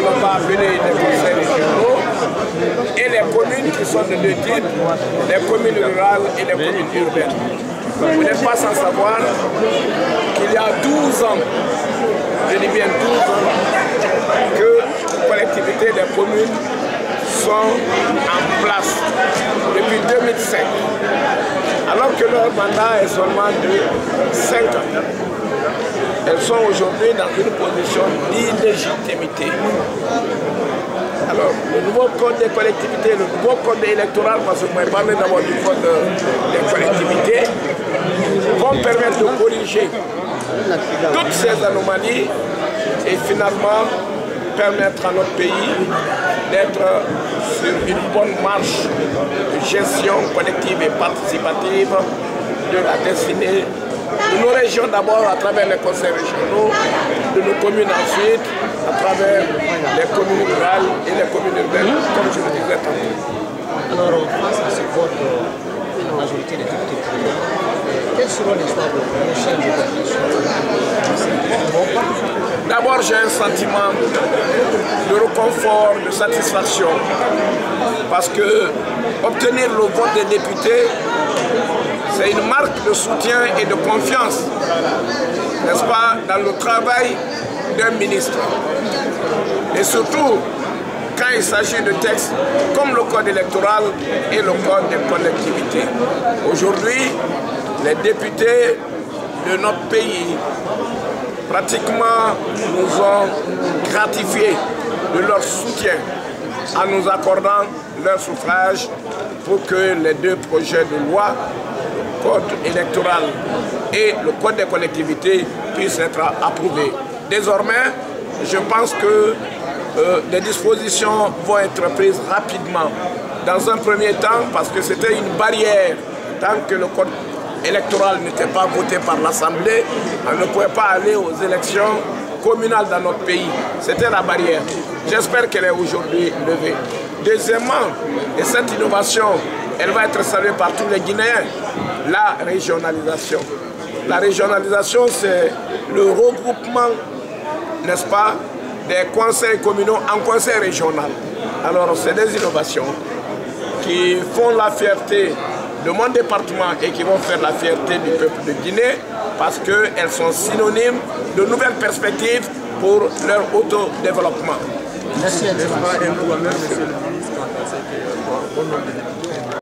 l'on va appeler les conseils régionaux, et les communes qui sont de deux types, les communes rurales et les communes urbaines. Vous n'êtes pas sans savoir qu'il y a 12 ans, je dis bien 12 ans, que les collectivités des communes sont en place depuis 2005, alors que leur mandat est seulement de 5 ans. Elles sont aujourd'hui dans une position d'illégitimité. Alors, le nouveau code des collectivités, le nouveau code électoral, parce que vous m'avez parlé d'abord du code des collectivités, vont permettre de corriger toutes ces anomalies et finalement permettre à notre pays d'être sur une bonne marche de gestion collective et participative de la destinée de nos régions d'abord à travers les conseils régionaux, de nos communes ensuite, à travers les communes rurales et les communes urbaines, comme je le disais tantôt. Alors, face à ce vote, une majorité des députés, quels seront les choix de prochaines évaluations? D'abord, j'ai un sentiment de réconfort, de satisfaction, parce que obtenir le vote des députés, c'est une marque de soutien et de confiance, n'est-ce pas, dans le travail d'un ministre. Et surtout, quand il s'agit de textes comme le code électoral et le code des collectivités. Aujourd'hui, les députés de notre pays pratiquement nous ont gratifié de leur soutien en nous accordant leur suffrage pour que les deux projets de loi, le code électoral et le code des collectivités, puissent être approuvés. Désormais, je pense que les dispositions vont être prises rapidement. Dans un premier temps, parce que c'était une barrière, tant que le code électoral n'était pas voté par l'Assemblée, on ne pouvait pas aller aux élections communales dans notre pays. C'était la barrière. J'espère qu'elle est aujourd'hui levée. Deuxièmement, et cette innovation, elle va être saluée par tous les Guinéens, la régionalisation. La régionalisation, c'est le regroupement, n'est-ce pas, des conseils communaux en conseil régional. Alors, c'est des innovations qui font la fierté de mon département et qui vont faire la fierté du peuple de Guinée parce qu'elles sont synonymes de nouvelles perspectives pour leur autodéveloppement. Merci.